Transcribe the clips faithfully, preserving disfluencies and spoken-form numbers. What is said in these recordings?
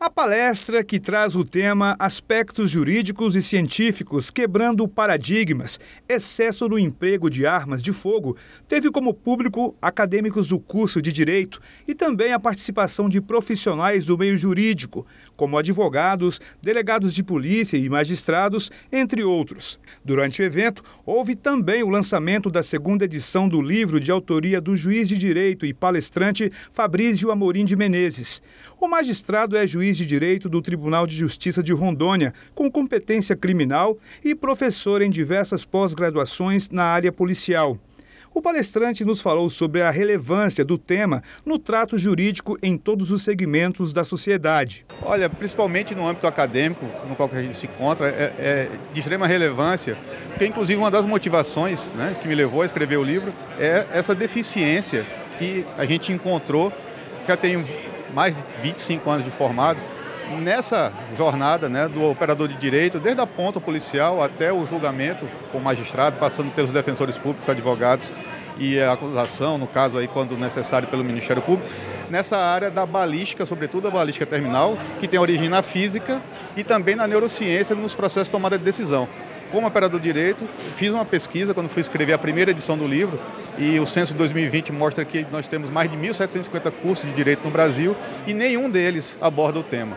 A palestra, que traz o tema Aspectos Jurídicos e Científicos Quebrando Paradigmas, Excesso no Emprego de Armas de Fogo, teve como público acadêmicos do curso de Direito e também a participação de profissionais do meio jurídico, como advogados, delegados de polícia e magistrados, entre outros. Durante o evento, houve também o lançamento da segunda edição do livro de autoria do juiz de Direito e palestrante Fabrício Amorim de Menezes. O magistrado é juiz de Direito do Tribunal de Justiça de Rondônia, com competência criminal e professor em diversas pós-graduações na área policial. O palestrante nos falou sobre a relevância do tema no trato jurídico em todos os segmentos da sociedade. Olha, principalmente no âmbito acadêmico, no qual a gente se encontra, é, é de extrema relevância, porque inclusive uma das motivações, né, que me levou a escrever o livro é essa deficiência que a gente encontrou, já tenho mais de vinte e cinco anos de formado, nessa jornada, né, do operador de direito, desde a ponta policial até o julgamento com o magistrado, passando pelos defensores públicos, advogados e a acusação, no caso aí quando necessário pelo Ministério Público, nessa área da balística, sobretudo a balística terminal, que tem origem na física e também na neurociência nos processos de tomada de decisão. Como operador de direito, fiz uma pesquisa quando fui escrever a primeira edição do livro e o censo de dois mil e vinte mostra que nós temos mais de mil setecentos e cinquenta cursos de direito no Brasil e nenhum deles aborda o tema.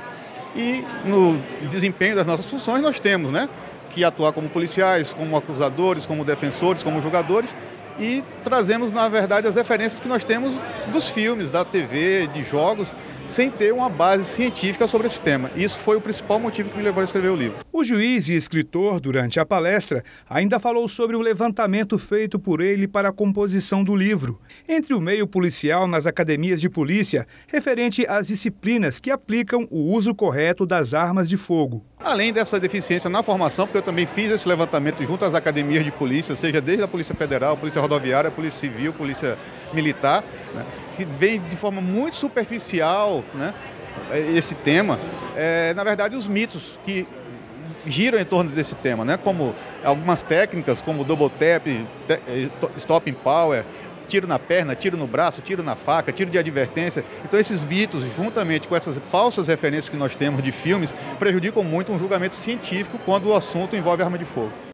E no desempenho das nossas funções nós temos, né, que atuar como policiais, como acusadores, como defensores, como julgadores e trazemos, na verdade, as referências que nós temos dos filmes, da T V, de jogos, sem ter uma base científica sobre esse tema. Isso foi o principal motivo que me levou a escrever o livro. O juiz e escritor, durante a palestra, ainda falou sobre o levantamento feito por ele para a composição do livro, entre o meio policial nas academias de polícia, referente às disciplinas que aplicam o uso correto das armas de fogo. Além dessa deficiência na formação, porque eu também fiz esse levantamento junto às academias de polícia, seja desde a Polícia Federal, Polícia Rodoviária, Polícia Civil, Polícia Militar, né, que vem de forma muito superficial, né, esse tema. É, na verdade, os mitos que giram em torno desse tema, né, como algumas técnicas, como double tap, stopping power, tiro na perna, tiro no braço, tiro na faca, tiro de advertência. Então esses mitos, juntamente com essas falsas referências que nós temos de filmes, prejudicam muito um julgamento científico quando o assunto envolve arma de fogo.